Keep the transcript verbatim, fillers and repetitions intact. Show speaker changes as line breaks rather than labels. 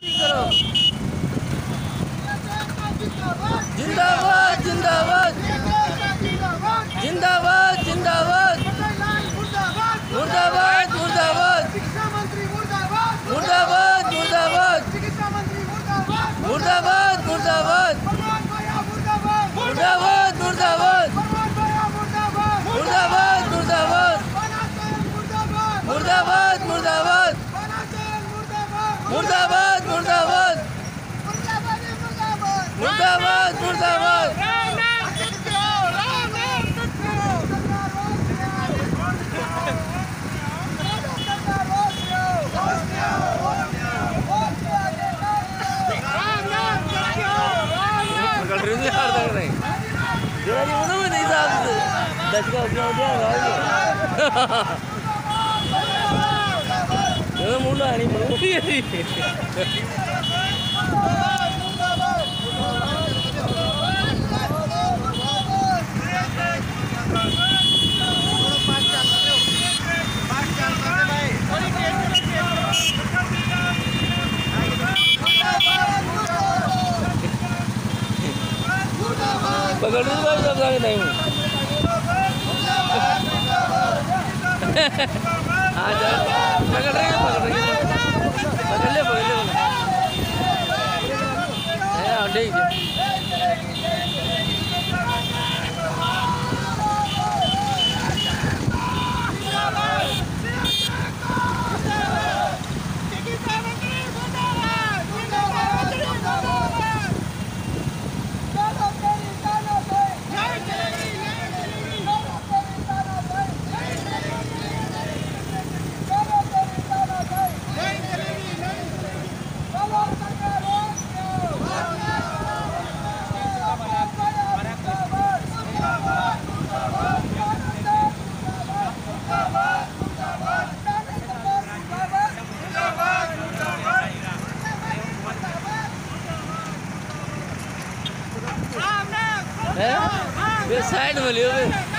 जिंदाबाद जिंदाबाद जिंदाबाद जिंदाबाद मुर्दाबाद मुर्दाबाद मुर्दाबाद मुर्दाबाद मुर्दाबाद मुर्दाबाद मुर्दाबाद मुर्दाबाद मुर्दाबाद मुर्दाबाद मुर्दाबाद मुर्दाबाद मुर्दाबाद मुर्दाबाद मुर्दाबाद मुर्दाबाद मुंडा नहीं पकड़ नहीं नहीं हाँ जा पकड़ रही है पकड़ रही है पकड़ ले पकड़ ले हाँ ठीक है साइड में लियो।